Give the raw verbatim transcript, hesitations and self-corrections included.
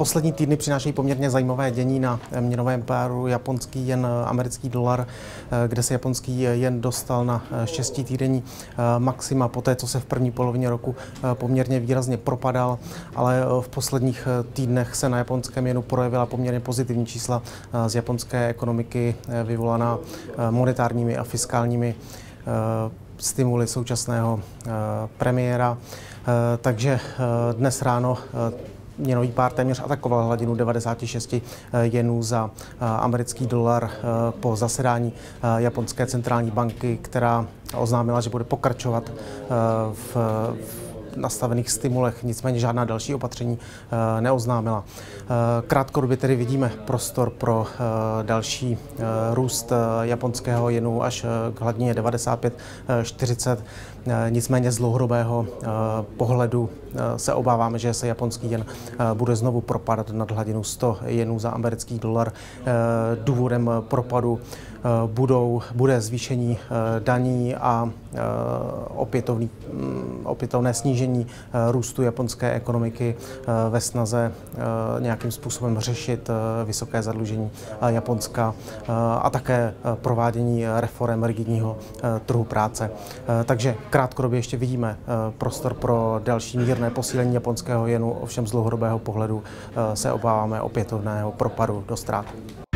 Poslední týdny přinášejí poměrně zajímavé dění na měnovém páru japonský jen, americký dolar, kde se japonský jen dostal na šestitýdenní maxima poté, co se v první polovině roku poměrně výrazně propadal, ale v posledních týdnech se na japonském jenu projevila poměrně pozitivní čísla z japonské ekonomiky vyvolaná monetárními a fiskálními stimuly současného premiéra. Takže dnes ráno měnový pár téměř atakoval hladinu devadesát šest jenů za americký dolar po zasedání japonské centrální banky, která oznámila, že bude pokračovat v nastavených stimulech, nicméně žádná další opatření neoznámila. Krátkodobě tedy vidíme prostor pro další růst japonského jenu až k hladině devadesát pět čtyřicet. Nicméně z dlouhodobého pohledu se obáváme, že se japonský jen bude znovu propadat nad hladinu sto jenů za americký dolar. Důvodem propadu budou, bude zvýšení daní a opětovný, opětovné snížení růstu japonské ekonomiky ve snaze nějakým způsobem řešit vysoké zadlužení Japonska a také provádění reforem rigidního trhu práce. Takže krátkodobě ještě vidíme prostor pro další mírné posílení japonského jenu, ovšem z dlouhodobého pohledu se obáváme opětovného propadu do ztrát.